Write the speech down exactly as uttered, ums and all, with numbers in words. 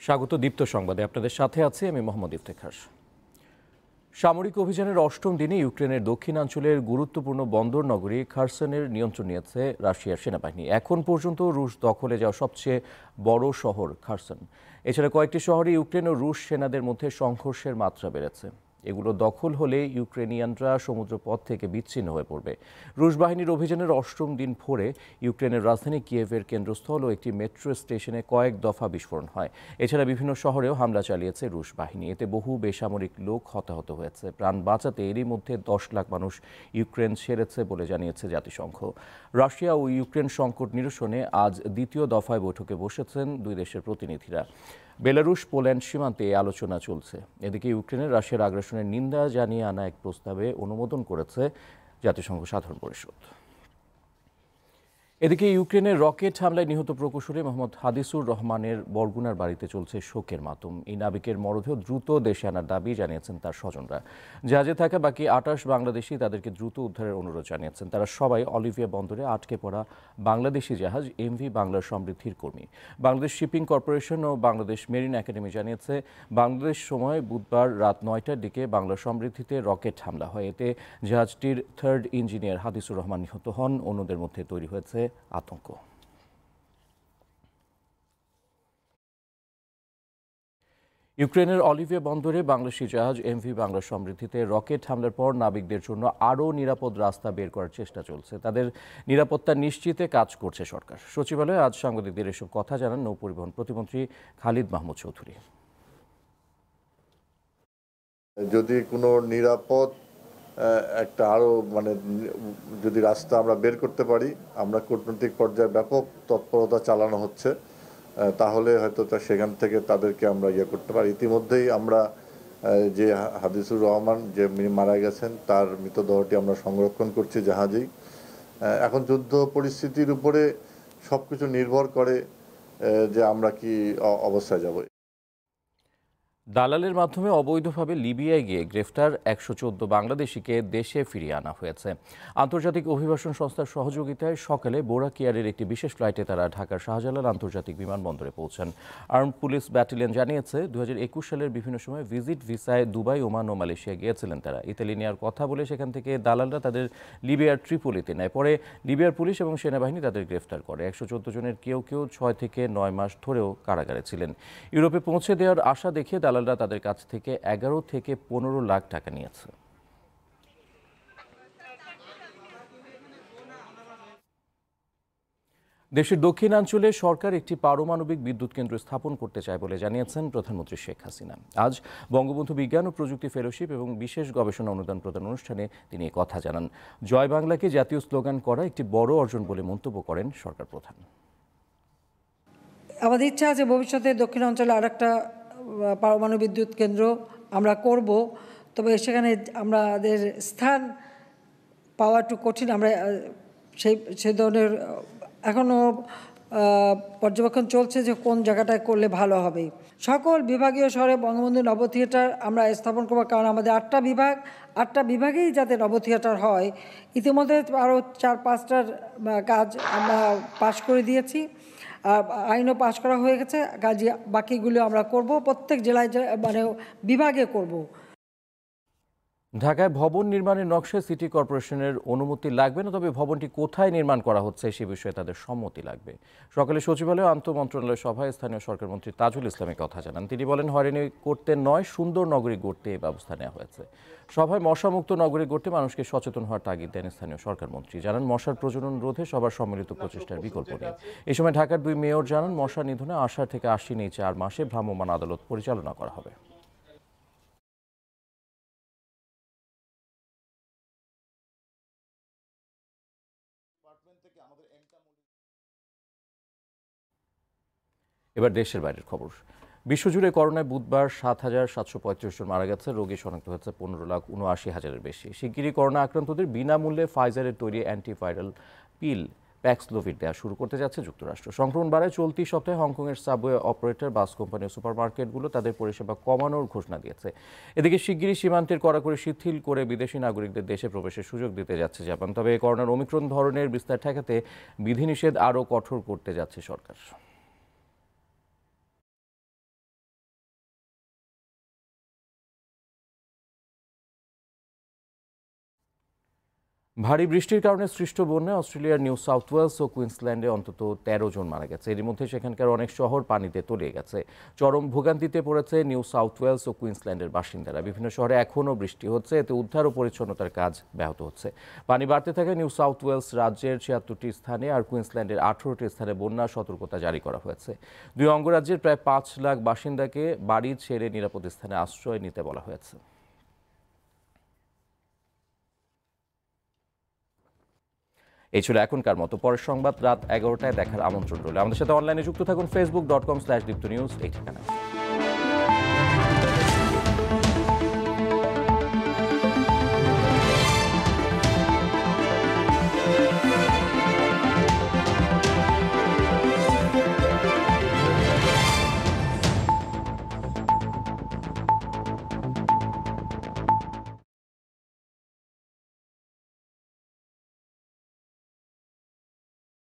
স্বাগত দীপ্ত সংবাদে আপনাদের সাথে আছি আমি মোহাম্মদ ইফতেখার। সামরিক অভিযানের অষ্টম দিনে ইউক্রেনের দক্ষিণাঞ্চলের গুরুত্বপূর্ণ বন্দর নগরী খারসনের নিয়ন্ত্রণ নিয়েছে রাশিয়ার সেনাবাহিনী। এখন পর্যন্ত রুশ দখলে যাওয়া সবচেয়ে বড় শহর খারসন। এছাড়া কয়েকটি শহরে ইউক্রেন ও রুশ সেনাদের মধ্যে সংঘর্ষের মাত্রা বেড়েছে। এগুলো দখল হলে ইউক্রেনিয়ানরা সমুদ্রপথ থেকে বিচ্ছিন্ন হয়ে পড়বে। রুশ বাহিনীর অভিযানের অষ্টম দিন ভোরে ইউক্রেনের রাজধানী কিয়েভের কেন্দ্রস্থল ও একটি মেট্রো স্টেশনে কয়েক দফা বিস্ফোরণ হয়। এছাড়া বিভিন্ন শহরেও হামলা চালিয়েছে রুশ বাহিনী। এতে বহু বেসামরিক লোক হতাহত হয়েছে। প্রাণ বাঁচাতে এরই মধ্যে দশ লাখ মানুষ ইউক্রেন ছেড়েছে বলে জানিয়েছে জাতিসংঘ। রাশিয়া ও ইউক্রেন সংকট নিরসনে আজ দ্বিতীয় দফায় বৈঠকে বসেছেন দুই দেশের প্রতিনিধিরা। বেলারুশ পোল্যান্ড সীমান্তে এই আলোচনা চলছে। এদিকে ইউক্রেনের রাশিয়ার আগ্রাসনের নিন্দা জানিয়ে আনা এক প্রস্তাবে অনুমোদন করেছে জাতিসংঘ সাধারণ পরিষদ। এদিকে ইউক্রেনের রকেট হামলায় নিহত প্রকৌশলী মোহাম্মদ হাদিসুর রহমানের বরগুনার বাড়িতে চলছে শোকের মাতম। এই নাবিকের মরদেহ দ্রুত দেশে আনার দাবি জানিয়েছেন তার স্বজনরা। জাহাজে থাকা বাকি আটাশ বাংলাদেশি তাদেরকে দ্রুত উদ্ধারের অনুরোধ জানিয়েছেন। তারা সবাই অলিভিয়া বন্দরে আটকে পড়া বাংলাদেশি জাহাজ এমভি বাংলার সমৃদ্ধির কর্মী। বাংলাদেশ শিপিং কর্পোরেশন ও বাংলাদেশ মেরিন একাডেমি জানিয়েছে, বাংলাদেশ সময় বুধবার রাত নয়টার দিকে বাংলা সমৃদ্ধিতে রকেট হামলা হয়। এতে জাহাজটির থার্ড ইঞ্জিনিয়ার হাদিসুর রহমান নিহত হন। অন্যদের মধ্যে তৈরি হয়েছে আতঙ্ক। ইউক্রেনের অলিভিয়া বন্দরে বাংলাদেশি জাহাজ এমভি বাংলা সমৃদ্ধিতে রকেট হামলার পর নাবিকদের জন্য আরও নিরাপদ রাস্তা বের করার চেষ্টা চলছে। তাদের নিরাপত্তা নিশ্চিতে কাজ করছে সরকার। সচিবালয়ে আজ সাংবাদিকদের এসব কথা জানান নৌপরিবহন প্রতিমন্ত্রী খালিদ মাহমুদ চৌধুরী। যদি কোনো নিরাপদ একটা আরও মানে যদি রাস্তা আমরা বের করতে পারি, আমরা কূটনৈতিক পর্যায়ে ব্যাপক তৎপরতা চালানো হচ্ছে, তাহলে হয়তো তা সেখান থেকে তাদেরকে আমরা ইয়ে করতে পারি। ইতিমধ্যেই আমরা যে হাদিসুর রহমান যে মারা গেছেন তার মৃতদেহটি আমরা সংরক্ষণ করছি জাহাজেই। এখন যুদ্ধ পরিস্থিতির উপরে সব কিছু নির্ভর করে যে আমরা কি অবস্থায় যাব। দালালের মাধ্যমে অবৈধভাবে লিবিয়ায় গিয়ে গ্রেফতার একশো চোদ্দ বাংলাদেশিকে দেশে ফিরিয়ে আনা হয়েছে। আন্তর্জাতিক অভিবাসন সংস্থার সহযোগিতায় সকালে বোরা কেয়ারের একটি বিশেষ ফ্লাইটে তারা ঢাকার শাহজালাল আন্তর্জাতিক বিমানবন্দরে পৌঁছান। আর্মড পুলিশ ব্যাটালিয়ন জানিয়েছে, দু হাজার একুশ সালের বিভিন্ন সময় ভিজিট ভিসায় দুবাই, ওমান ও মালয়েশিয়া গিয়েছিলেন তারা। ইতালি নেওয়ার কথা বলে সেখান থেকে দালালরা তাদের লিবিয়ার ট্রিপোলিতে নেয়। পরে লিবিয়ার পুলিশ এবং সেনাবাহিনী তাদের গ্রেফতার করে। একশো চোদ্দ জনের কেউ কেউ ছয় থেকে নয় মাস ধরেও কারাগারে ছিলেন। ইউরোপে পৌঁছে দেওয়ার আশা দেখে দালাল তাদের কাছ থেকে এগারো থেকে পনেরো লাখ টাকা নিয়েছে। দেশের দক্ষিণাঞ্চলে সরকার একটি পারমাণবিক বিদ্যুৎ কেন্দ্র স্থাপন করতে চায় বলে জানিয়েছেন প্রধানমন্ত্রী শেখ হাসিনা। আজ বঙ্গবন্ধু বিজ্ঞান ও প্রযুক্তি ফেলোশিপ এবং বিশেষ গবেষণা অনুদান প্রদান অনুষ্ঠানে তিনি এই কথা জানান। জয় বাংলাকে জাতীয় স্লোগান করা একটি বড় অর্জন বলে মন্তব্য করেন সরকার প্রধান। আমাদের ইচ্ছা আছে ভবিষ্যতে দক্ষিণাঞ্চলে আর একটা পারমাণবিক বিদ্যুৎ কেন্দ্র আমরা করব, তবে সেখানে আমাদের স্থান পাওয়া একটু কঠিন। আমরা সেই সেই ধরনের এখনও পর্যবেক্ষণ চলছে যে কোন জায়গাটায় করলে ভালো হবে। সকল বিভাগীয় শহরে বঙ্গবন্ধু নব থিয়েটার আমরা স্থাপন করবো, কারণ আমাদের আটটা বিভাগ আটটা বিভাগেই যাতে নব থিয়েটার হয়। ইতিমধ্যে আরও চার পাঁচটার কাজ আমরা পাশ করে দিয়েছি, আইনও পাশ করা হয়ে গেছে। কাজে বাকিগুলো আমরা করব, প্রত্যেক জেলায় মানে বিভাগে করব। ঢাকায় ভবন নির্মাণের নকশায় সিটি কর্পোরেশনের অনুমতি লাগবে না, তবে ভবনটি কোথায় নির্মাণ করা হচ্ছে সে বিষয়ে তাদের সম্মতি লাগবে। সকালে সচিবালয়ে আন্তঃমন্ত্রণালয় সভায় স্থানীয় সরকার মন্ত্রী তাজুল ইসলামের কথা জানান। তিনি বলেন, হয়রানি করতে নয়, সুন্দর নগরী গড়তে এই ব্যবস্থা নেওয়া হয়েছে। সভায় মশামুক্ত নগরী গড়তে মানুষকে সচেতন হওয়ার তাগিদ দেন স্থানীয় সরকার মন্ত্রী। জানান, মশার প্রজনন রোধে সবার সম্মিলিত প্রচেষ্টার বিকল্প নেই। এ সময় ঢাকার দুই মেয়র জানান, মশা নিধনে আষাঢ় থেকে আশ্বিন এই চার মাসে ভ্রাম্যমাণ আদালত পরিচালনা করা হবে। এবার দেশের বাইরের খবর। বিশ্বজুড়ে করোনায় বুধবার সাত হাজার সাতশো পঁয়ত্রিশ জন মারা গেছে। রোগী শনাক্ত হয়েছে পনেরো লাখ উনআশি হাজারের বেশি। শিগগিরই করোনা আক্রান্তদের বিনামূল্যে ফাইজারের তৈরি অ্যান্টিভাইরাল পিল প্যাক্সলোভিড দেওয়া শুরু করতে যাচ্ছে যুক্তরাষ্ট্র। সংক্রমণ বাড়ায় চলতি সপ্তাহে হংকংয়ের সাবওয়ে অপারেটর, বাস কোম্পানি ও সুপারমার্কেটগুলো তাদের পরিষেবা কমানোর ঘোষণা দিয়েছে। এদিকে শিগগিরই সীমান্তের কড়াকড়ি শিথিল করে বিদেশি নাগরিকদের দেশে প্রবেশের সুযোগ দিতে যাচ্ছে জাপান। তবে করোনার ওমিক্রন ধরনের বিস্তার ঠেকাতে বিধিনিষেধ আরও কঠোর করতে যাচ্ছে সরকার। ভারী বৃষ্টির কারণে সৃষ্ট বন্যায় অস্ট্রেলিয়ার নিউ সাউথ ওয়েলস ও কুইন্সল্যান্ডে অন্তত তেরো জন মারা গেছে। এর মধ্যে সেখানকার অনেক শহর পানিতে তলিয়ে গেছে। চরম ভোগান্তিতে পড়েছে নিউ সাউথ ওয়েলস ও কুইন্সল্যান্ডের বাসিন্দারা। বিভিন্ন শহরে এখনও বৃষ্টি হচ্ছে, এতে উদ্ধার ও পরিচ্ছন্নতার কাজ ব্যাহত হচ্ছে। পানি বাড়তে থাকে নিউ সাউথ ওয়েলস রাজ্যের ছিয়াত্তরটি স্থানে, আর কুইন্সল্যান্ডের আঠারোটি স্থানে বন্যা সতর্কতা জারি করা হয়েছে। দুই অঙ্গরাজ্যের প্রায় পাঁচ লাখ বাসিন্দাকে বাড়ি ছেড়ে নিরাপদ স্থানে আশ্রয় নিতে বলা হয়েছে। এই ছিল এখনকার মতো। পরের সংবাদ রাত এগারোটায় দেখার আমন্ত্রণ রইল। আমাদের সাথে অনলাইনে যুক্ত থাকুন Facebook dot com slash Deepto news এই ঠিকানায়।